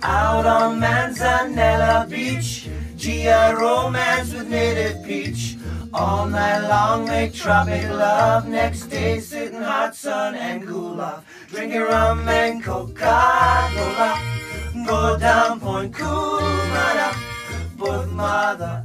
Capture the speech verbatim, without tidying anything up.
Out on Manzanella Beach, G a romance with native peach. All night long make tropic love. Next day sit in hot sun and cool off, drinking rum and Coca Cola. Go down Point Cumana, both mother